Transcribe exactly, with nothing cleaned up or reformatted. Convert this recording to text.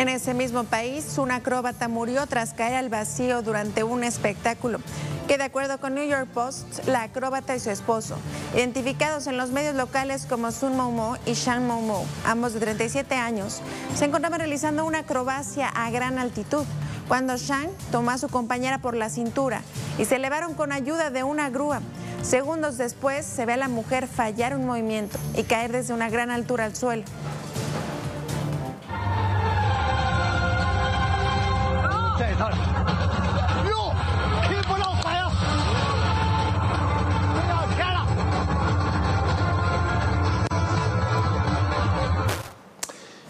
En ese mismo país, una acróbata murió tras caer al vacío durante un espectáculo, que de acuerdo con New York Post, la acróbata y su esposo, identificados en los medios locales como Sun Momo y Shan Momo, ambos de treinta y siete años, se encontraban realizando una acrobacia a gran altitud, cuando Shan tomó a su compañera por la cintura y se elevaron con ayuda de una grúa. Segundos después, se ve a la mujer fallar un movimiento y caer desde una gran altura al suelo. Oh.